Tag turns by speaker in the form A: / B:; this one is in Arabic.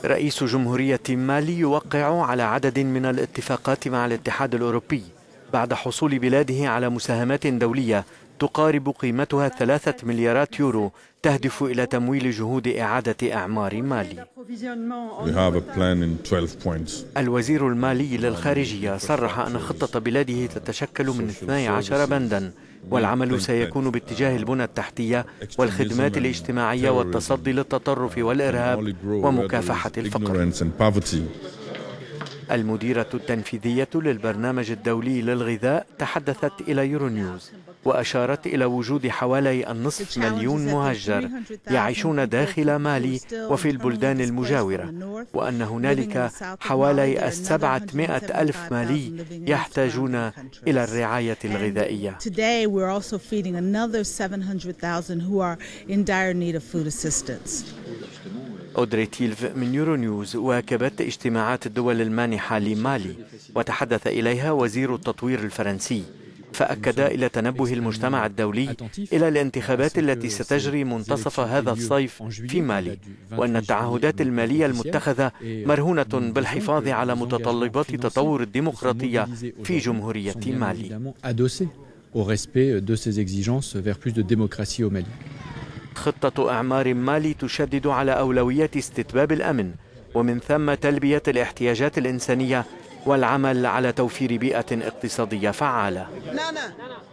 A: رئيس جمهورية مالي يوقع على عدد من الاتفاقات مع الاتحاد الأوروبي بعد حصول بلاده على مساهمات دولية تقارب قيمتها 3 مليارات يورو تهدف إلى تمويل جهود إعادة إعمار مالي. الوزير المالي للخارجية صرح أن خطة بلاده تتشكل من 12 بندا، والعمل سيكون باتجاه البنى التحتية والخدمات الاجتماعية والتصدي للتطرف والإرهاب ومكافحة الفقر. المديرة التنفيذية للبرنامج الدولي للغذاء تحدثت إلى يورونيوز وأشارت إلى وجود حوالي 500,000 مهجر يعيشون داخل مالي وفي البلدان المجاورة، وأن هنالك حوالي 700,000 مالي يحتاجون إلى الرعاية الغذائية. أودري تيلف من يورونيوز واكبت اجتماعات الدول المانحة لمالي وتحدث إليها وزير التطوير الفرنسي، فأكد إلى تنبه المجتمع الدولي إلى الانتخابات التي ستجري منتصف هذا الصيف في مالي، وأن التعهدات المالية المتخذة مرهونة بالحفاظ على متطلبات تطور الديمقراطية في جمهورية مالي. خطة إعمار مالي تشدد على أولوية استتباب الأمن ومن ثم تلبية الاحتياجات الإنسانية والعمل على توفير بيئة اقتصادية فعالة.